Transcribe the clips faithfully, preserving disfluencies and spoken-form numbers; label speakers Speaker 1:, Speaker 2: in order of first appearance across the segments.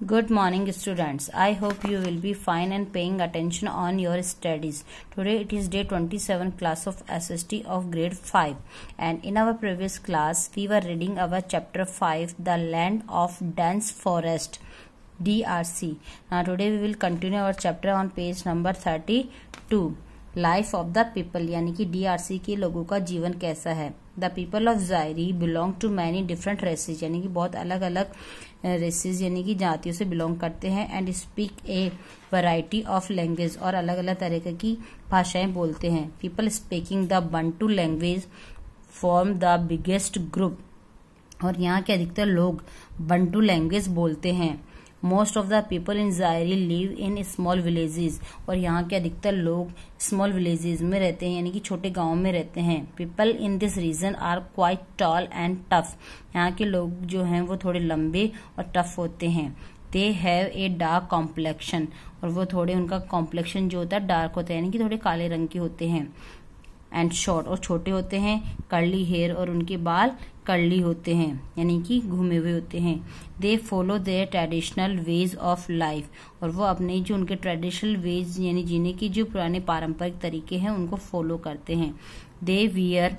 Speaker 1: Good morning students. I hope you will be fine and paying attention on your studies. Today it is day twenty-seven class of S S T of grade five, and in our previous class we were reading our chapter five, the land of dense forest, D R C. Now today we will continue our chapter on page number thirty-two. Life of the people यानी कि DRC के लोगों का जीवन कैसा है. The people of Zaire belong to many different races यानी कि बहुत अलग अलग रेसेज यानी कि जातियों से बिलोंग करते हैं. And speak a variety of language और अलग अलग तरह की भाषाएं बोलते हैं. People speaking the Bantu language form the biggest group और यहाँ के अधिकतर लोग बंटू लैंग्वेज बोलते हैं. Most of the people in Zaire live in small villages और यहाँ के अधिकतर लोग स्मॉल विलेजेस में रहते हैं यानी कि छोटे गांवों में रहते हैं. People in this region are quite tall and tough. यहाँ के लोग जो हैं वो थोड़े लंबे और टफ होते हैं. They have a dark complexion और वो थोड़े उनका कॉम्प्लेक्शन जो होता है डार्क होता है यानी कि थोड़े काले रंग के होते हैं. एंड शॉर्ट और छोटे होते हैं. कर्ली हेयर और उनके बाल कर्ली होते हैं यानी कि घूमे हुए होते हैं. They follow their traditional ways of life और वो अपने जो उनके ट्रेडिशनल वेज यानी जीने की जो पुराने पारंपरिक तरीके हैं उनको फॉलो करते हैं. They wear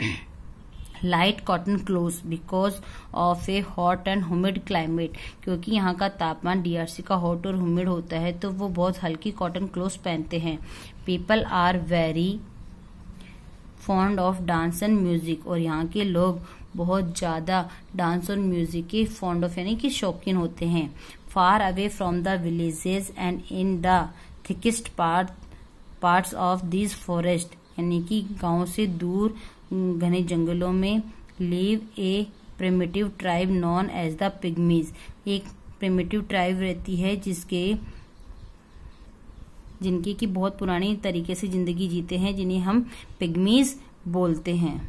Speaker 1: light cotton cloth because of a hot and humid climate क्योंकि यहाँ का तापमान डीआरसी का हॉट और ह्यूमिड होता है तो वो बहुत हल्की कॉटन क्लोथ पहनते हैं. People are very fond of dance and music और यहाँ के लोग बहुत ज्यादा डांस और म्यूजिक के फॉन्ड ऑफ यानी कि शौकीन होते हैं. Far away from the villages and in the thickest part parts of this forest यानी कि गांव से दूर घने जंगलों में live a primitive tribe known as the pygmies. एक प्रिमिटिव ट्राइब रहती है जिसके जिनकी की बहुत पुरानी तरीके से जिंदगी जीते हैं जिन्हें हम पिग्मीज बोलते हैं.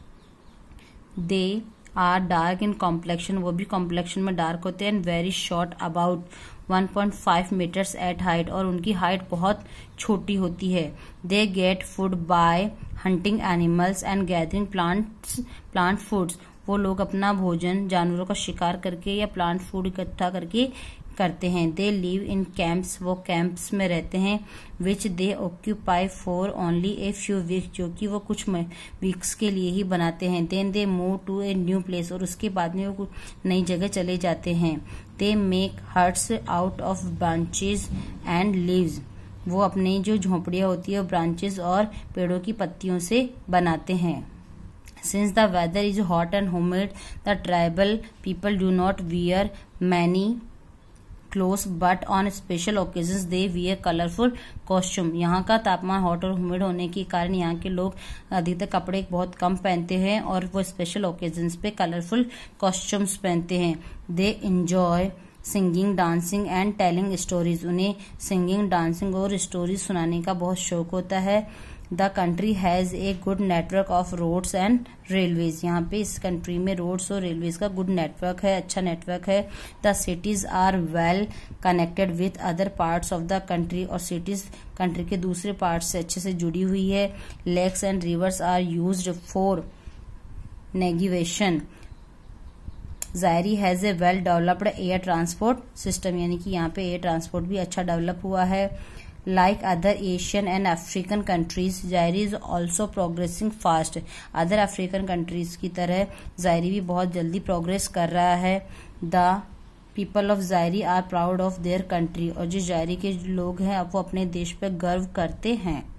Speaker 1: They are dark in complexion वो भी कॉम्प्लेक्शन में डार्क होते हैं. And very short about one point five metres at height और उनकी हाइट बहुत छोटी होती है. They get food by hunting animals and gathering plants plant foods वो लोग अपना भोजन जानवरों का शिकार करके या प्लांट फूड इकट्ठा करके करते हैं. दे लिव इन कैंप्स वो कैंप्स में रहते हैं. Which they occupy for only a few weeks जो कि वो कुछ वीक्स के लिए ही बनाते हैं. Then they move to a new place और उसके बाद में वो नई जगह चले जाते हैं. They make huts out of branches and leaves वो अपनी जो झोपड़ियां होती है ब्रांचेस और पेड़ों की पत्तियों से बनाते हैं. Since the weather is hot and humid, the tribal people do not wear many clothes, but on special occasions they wear colorful costume. यहाँ का तापमान हॉट और ह्यूमिड होने के कारण यहाँ के लोग अधिकतर कपड़े बहुत कम पहनते हैं और वो स्पेशल ओकेजन्स पे कलरफुल कॉस्ट्यूम्स पहनते हैं. They enjoy singing dancing and telling stories उन्हें सिंगिंग डांसिंग और स्टोरीज सुनाने का बहुत शौक होता है. The country has a good network of roads and railways यहाँ पे इस कंट्री में रोड्स और रेलवेज का गुड नेटवर्क है अच्छा नेटवर्क है. The cities are well connected with other parts of the country और सिटीज कंट्री के दूसरे पार्ट्स से अच्छे से जुड़ी हुई है. Lakes and rivers are used for navigation. Zaire has a well developed air transport system यानी कि यहाँ पे एयर ट्रांसपोर्ट भी अच्छा डेवलप हुआ है. Like other Asian and African countries, Zaire is also progressing fast. Other African countries की तरह जायरी भी बहुत जल्दी प्रोग्रेस कर रहा है. The people of Zaire are proud of their country और जो जायरी के लोग हैं अब वो अपने देश पे गर्व करते हैं.